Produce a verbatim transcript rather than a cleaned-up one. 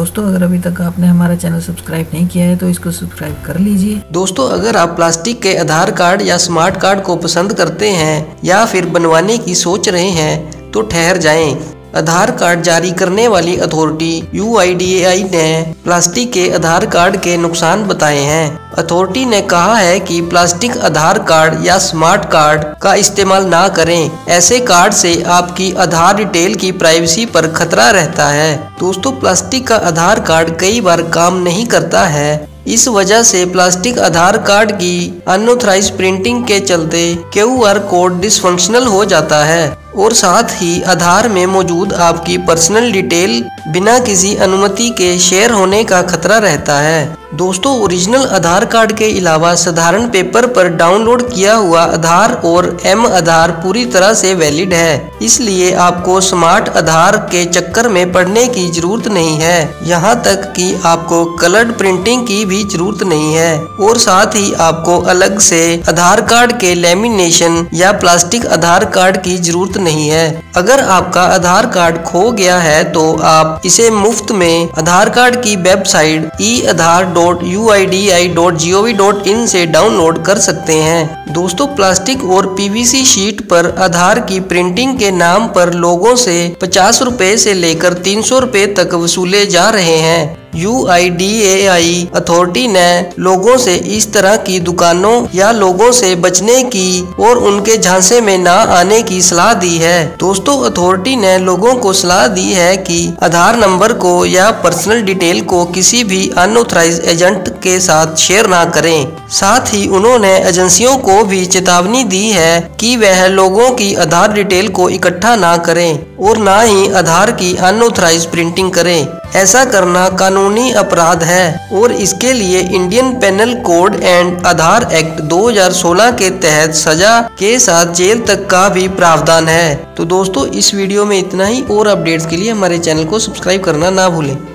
दोस्तों अगर अभी तक आपने हमारा चैनल सब्सक्राइब नहीं किया है तो इसको सब्सक्राइब कर लीजिए। दोस्तों अगर आप प्लास्टिक के आधार कार्ड या स्मार्ट कार्ड को पसंद करते हैं या फिर बनवाने की सोच रहे हैं तो ठहर जाएं। आधार कार्ड जारी करने वाली authority U I D A I ने प्लास्टिक के आधार कार्ड के नुकसान बताए हैं। अथॉरिटी ने कहा है कि प्लास्टिक आधार कार्ड या स्मार्ट कार्ड का इस्तेमाल ना करें। ऐसे कार्ड से आपकी आधार डिटेल की प्राइवेसी पर खतरा रहता है। दोस्तों प्लास्टिक का आधार कार्ड कई बार काम नहीं करता है। इस वजह से प्लास्टिक आधार कार्ड की अनऑथराइज प्रिंटिंग के चलते क्यू आर कोड डिसफंक्शनल हो जाता है और साथ ही आधार में मौजूद आपकी पर्सनल डिटेल बिना किसी अनुमति के शेयर होने का खतरा रहता है। दोस्तों ओरिजिनल आधार कार्ड के अलावा साधारण पेपर पर डाउनलोड किया हुआ आधार और एम आधार पूरी तरह से वैलिड है, इसलिए आपको स्मार्ट आधार के चक्कर में पड़ने की जरूरत नहीं है। यहाँ तक कि आपको कलर्ड प्रिंटिंग की भी जरूरत नहीं है और साथ ही आपको अलग से आधार कार्ड के लेमिनेशन या प्लास्टिक आधार कार्ड की जरूरत नहीं है। अगर आपका आधार कार्ड खो गया है तो आप इसे मुफ्त में आधार कार्ड की website E Aadhaar dot U I D I dot G O V dot in से डाउनलोड कर सकते हैं। दोस्तों प्लास्टिक और पी वी सी शीट पर आधार की प्रिंटिंग के नाम पर लोगों से पचास रुपए से लेकर तीन सौ रुपए तक वसूले जा रहे हैं। U I D A I authority ने लोगों से इस तरह की दुकानों या लोगों से बचने की और उनके झांसे में ना आने की सलाह दी है। दोस्तों अथॉरिटी ने लोगों को सलाह दी है कि आधार नंबर को या पर्सनल डिटेल को किसी भी अनऑथराइज एजेंट के साथ शेयर ना करें। साथ ही उन्होंने एजेंसियों को भी चेतावनी दी है कि वह लोगों की आधार डिटेल को इकट्ठा ना करें और ना ही आधार की अनऑथराइज प्रिंटिंग करें। ऐसा करना कानूनी अपराध है और इसके लिए Indian penal code and Aadhaar act दो हज़ार सोलह के तहत सजा के साथ जेल तक का भी प्रावधान है। तो दोस्तों इस वीडियो में इतना ही और अपडेट्स के लिए हमारे चैनल को सब्सक्राइब करना ना भूलें।